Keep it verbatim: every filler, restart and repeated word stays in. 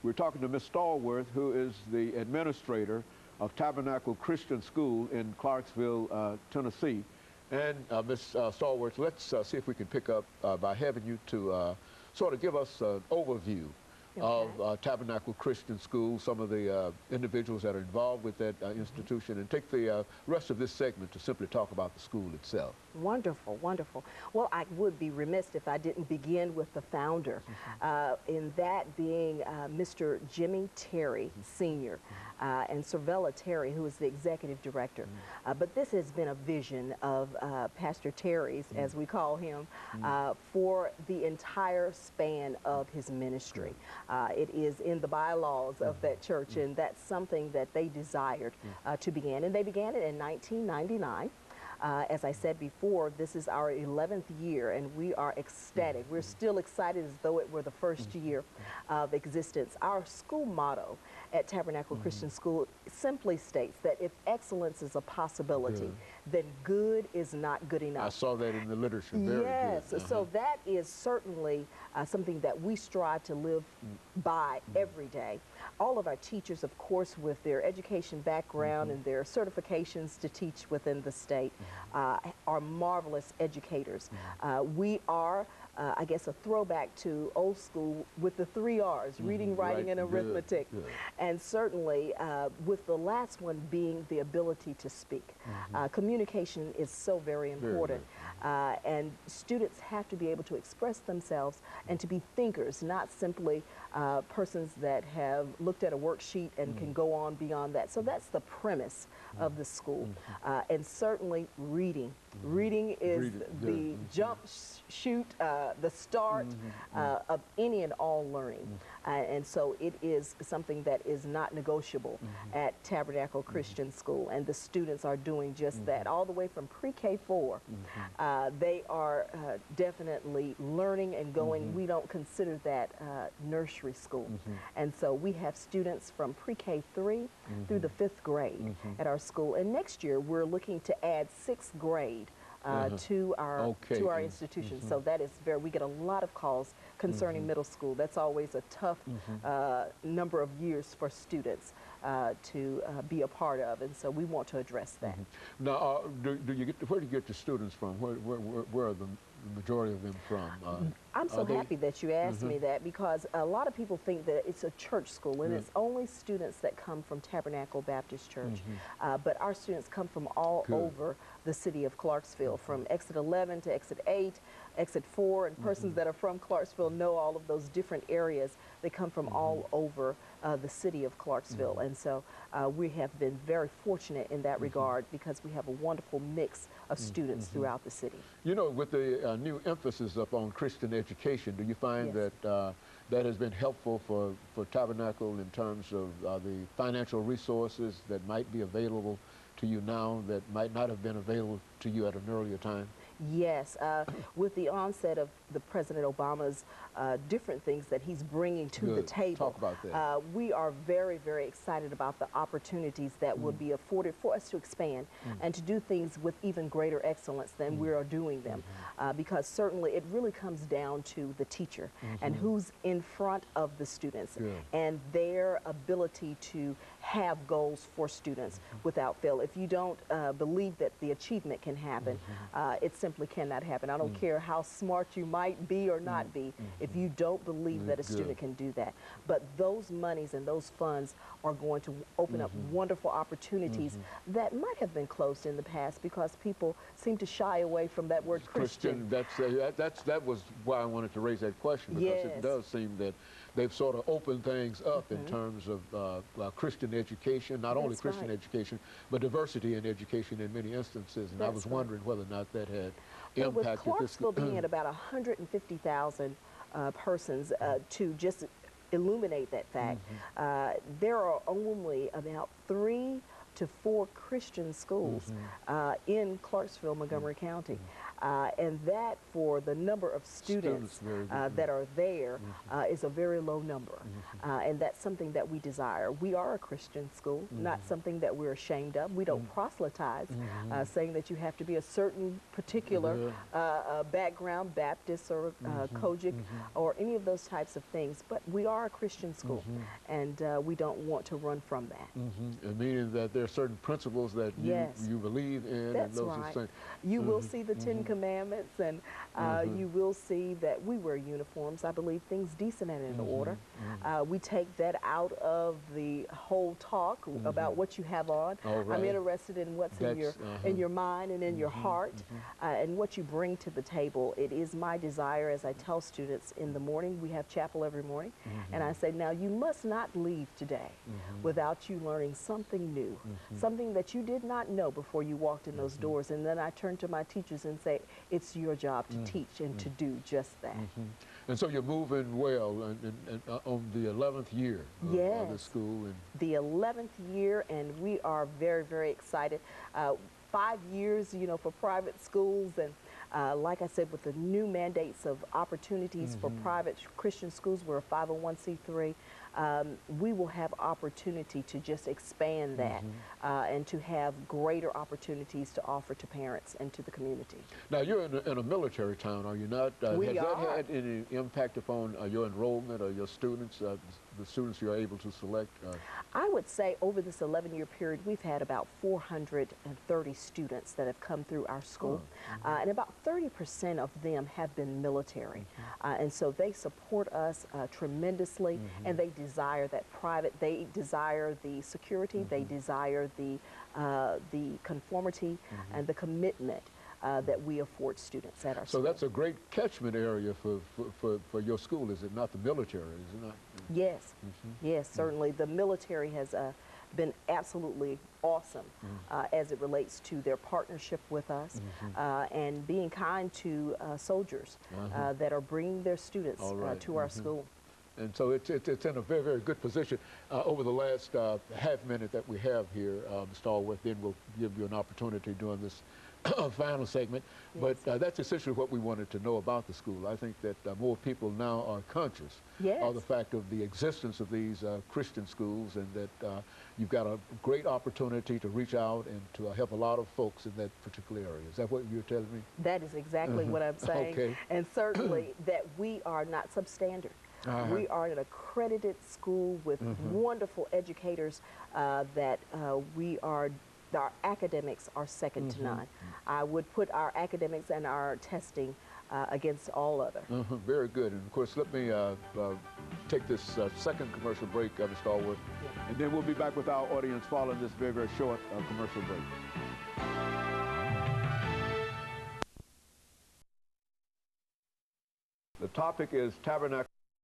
We're talking to Miz Stallworth, who is the administrator of Tabernacle Christian School in Clarksville, uh, Tennessee. And uh, Miz Uh, Stallworth, let's uh, see if we can pick up uh, by having you to uh, sort of give us an overview okay. of uh, Tabernacle Christian School, some of the uh, individuals that are involved with that uh, institution, and take the uh, rest of this segment to simply talk about the school itself. Wonderful, wonderful. Well, I would be remiss if I didn't begin with the founder, mm-hmm. uh, in that being uh, Mister Jimmy Terry, mm-hmm. Senior, uh, and Cervella Terry, who is the executive director. Mm-hmm. uh, but this has been a vision of uh, Pastor Terry's, mm-hmm. as we call him, mm-hmm. uh, for the entire span of his ministry. Uh, it is in the bylaws mm-hmm. of that church, mm-hmm. and that's something that they desired uh, to begin. And they began it in nineteen ninety-nine. Uh, as I said before, this is our eleventh year, and we are ecstatic. We're still excited as though it were the first year of existence. Our school motto at Tabernacle mm-hmm. Christian School simply states that if excellence is a possibility, good. then good is not good enough. I saw that in the literature. Very yes, good. Uh-huh. So that is certainly uh, something that we strive to live by mm-hmm. every day. All of our teachers, of course, with their education background mm-hmm. and their certifications to teach within the state, uh, are marvelous educators. Mm-hmm. uh, we are, uh, I guess, a throwback to old school with the three R's, mm-hmm. reading, writing, right. and arithmetic. Good. Good. And certainly, uh, with the last one being the ability to speak. Mm-hmm. uh, communication is so very important. Very uh, and students have to be able to express themselves and to be thinkers, not simply uh, persons that have looked at a worksheet and mm-hmm. can go on beyond that. So that's the premise mm-hmm. of the school. Mm-hmm. uh, and certainly reading. Mm-hmm. Reading is Read the mm-hmm. jump sh shoot, uh, the start mm-hmm. uh, of any and all learning. Mm-hmm. uh, and so it is something that is not negotiable mm-hmm. at Tabernacle Christian mm-hmm. School, and the students are doing just mm-hmm. that, all the way from pre-K four. Mm-hmm. uh, they are uh, definitely learning and going. Mm-hmm. We don't consider that uh, nursery school. Mm-hmm. And so we have students from pre-K three mm-hmm. through the fifth grade mm-hmm. at our school. And next year we're looking to add sixth grade Uh, uh-huh. to our okay. to our institution. Mm-hmm. So that is very, we get a lot of calls concerning mm-hmm. middle school. That's always a tough mm-hmm. uh, number of years for students uh, to uh, be a part of, and so we want to address that. Mm-hmm. Now, uh, do, do you get to, where do you get the students from? Where, where, where, where are the majority of them from? Uh, I'm so happy that you asked mm-hmm. me that, because a lot of people think that it's a church school, and mm-hmm. it's only students that come from Tabernacle Baptist Church. Mm-hmm. uh, but our students come from all Good. over the city of Clarksville, mm-hmm. from exit eleven to exit eight, exit four, and persons mm-hmm. that are from Clarksville know all of those different areas. They come from mm-hmm. all over uh, the city of Clarksville, mm-hmm. and so uh, we have been very fortunate in that mm-hmm. regard, because we have a wonderful mix of students mm-hmm. throughout the city. You know, with the uh, new emphasis upon Christian education, do you find yes. that uh, that has been helpful for, for Tabernacle in terms of uh, the financial resources that might be available to you now that might not have been available to you at an earlier time? Yes, uh, with the onset of the President Obama's uh, different things that he's bringing to Good. the table, Talk about that. Uh, we are very, very excited about the opportunities that mm. will be afforded for us to expand mm. and to do things with even greater excellence than mm. we are doing them. Mm-hmm. uh, because certainly it really comes down to the teacher mm-hmm. and who's in front of the students Good. and their ability to have goals for students mm-hmm. without fail. If you don't uh, believe that the achievement can happen, mm-hmm. uh, it simply cannot happen. I don't mm. care how smart you might be or not mm. be, mm-hmm. if you don't believe mm, that a student good. can do that. But those monies and those funds are going to open mm-hmm. up wonderful opportunities mm-hmm. that might have been closed in the past, because people seem to shy away from that word Christian. Christian that's, uh, that, that's, that was why I wanted to raise that question, because yes. it does seem that they've sort of opened things up mm-hmm. in terms of uh, uh, Christian education, not That's only Christian right. education, but diversity in education in many instances. And That's I was right. wondering whether or not that had well, impacted with Clarksville this. being at about one hundred fifty thousand uh, persons, uh, to just illuminate that fact, mm-hmm. uh, there are only about three to four Christian schools mm-hmm. uh, in Clarksville, Montgomery mm-hmm. County. Uh, and that, for the number of students, Students, very good. uh, that are there, uh, is a very low number. Uh, and that's something that we desire. We are a Christian school, not something that we're ashamed of. We don't proselytize, uh, saying that you have to be a certain particular Yeah. uh, uh, background, Baptist or uh, Kojic, or any of those types of things. But we are a Christian school, and uh, we don't want to run from that. Mm-hmm. Meaning that there are certain principles that you, Yes. you believe in, That's and those right. are things. You will see the Ten Commandments, and uh, you will see that we wear uniforms. I believe things decent and in order. Uh, we take that out of the whole talk about what you have on. All I'm right. interested in what's in That's, your uh-huh. in your mind and in your heart, uh, and what you bring to the table. It is my desire, as I tell students in the morning, we have chapel every morning, and I say, now you must not leave today without you learning something new, something that you did not know before you walked in those doors. And then I turn to my teachers and say, it's your job to teach and to do just that. And so you're moving well and, and, and, uh, on the eleventh year of, of the Yes. school. And The eleventh year, and we are very, very excited. Uh, five years, you know, for private schools, and uh, like I said, with the new mandates of opportunities for private Christian schools, we're a five oh one c three. Um, we will have opportunity to just expand that uh, and to have greater opportunities to offer to parents and to the community. now you're in a, in a military town, are you not? Uh, We has are. that had any impact upon uh, your enrollment or your students, uh, the students you're able to select? Uh, I would say over this eleven year period, we've had about four hundred thirty students that have come through our school, uh, and about thirty percent of them have been military. Uh, and so they support us uh, tremendously, and they desire that private, they desire the security, they desire the, uh, the conformity and the commitment uh, that we afford students at our so school. that's a great catchment area for, for, for, for your school, is it not? The military, is it not? Yes, yes, certainly. The military has uh, been absolutely awesome uh, as it relates to their partnership with us uh, and being kind to uh, soldiers uh, that are bringing their students All uh, right. to our school. And so it's, it's, it's in a very, very good position. Uh, over the last uh, half minute that we have here, uh, Mister Allworth, then we'll give you an opportunity during this final segment. Yes. But uh, that's essentially what we wanted to know about the school. I think that uh, more people now are conscious Yes. of the fact of the existence of these uh, Christian schools, and that uh, you've got a great opportunity to reach out and to uh, help a lot of folks in that particular area. Is that what you're telling me? That is exactly what I'm saying. Okay. And certainly that we are not substandard. Uh-huh. We are an accredited school with wonderful educators uh, that uh, we are, our academics are second to none. I would put our academics and our testing uh, against all other. Uh-huh. Very good. And of course, let me uh, uh, take this uh, second commercial break, uh, Mister Allworth, and then we'll be back with our audience following this very, very short uh, commercial break. The topic is Tabernacle